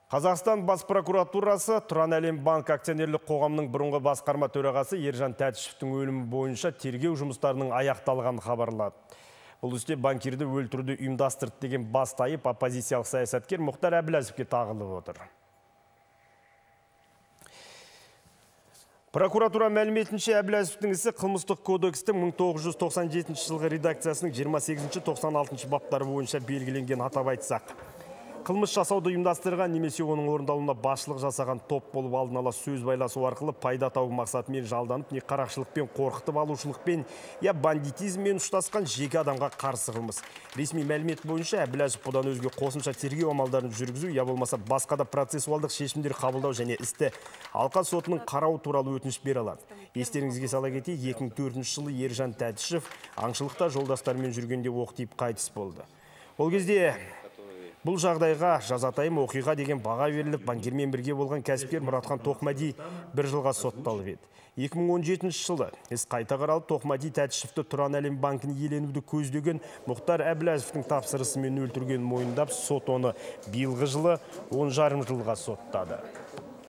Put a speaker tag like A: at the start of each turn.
A: Қазақстан бас прокуратурасы Тұран Әлем банк акционерлік қоғамның бұрынғы басқарма төрағасы Ержан Тәтішевтің өлімі бойынша тергеу жұмыстарының аяқталғанын хабарлады. Бұл істе банкирді өлтіруді ұйымдастырды деген бас тайып оппозициялық саясаткер Мұхтар Әбіләзовке тағылып отыр. Прокуратура мәліметінше Әбіләзовтің ісі қылмыстық кодекстің 1997 жылғы редакциясының 28-96 баптары бойынша белгіленген, атап айтсақ. Қылмыс жасауды ұйымдастырған немесе оның орындалуына басшылық жасаған топ болып алдын ала сөз байласу арқылы пайда табу мақсатымен жалданып, не қарақшылықпен, қорқытып алушылықпен, я бандитизммен ұштасқан жеке адамға қарсы қылмыс. Ресми мәлімет бойынша Әбіләзов бұдан өзге қосымша тергеу амалдарын жүргізу, я болмаса басқа да процессуалдық шешімдер қабылдау және істі алқа сотының қарауы туралы өтініш бере алады. Естеріңізге сала кетейік, 2004 жылы Ержан Тәтішев аңшылықта жолдастарымен жүргенде оқ тиіп қайтыс болды. Ол кезде бұл жағдайға жазатайым оқиға деген баға беріліп, банкирмен бірге болған кәсіпкер Мұратхан Тоқмади 1 жылға сотталып еді. 2017 жылы іс қайта қаралып, Тоқмади Тәтішевті Тұран Әлем банкін иеленуді көздеген Мұхтар Әбіләзовтің тапсырысымен өлтірген мойындап, сот оны биылғы жылы 10,5 жылға соттады.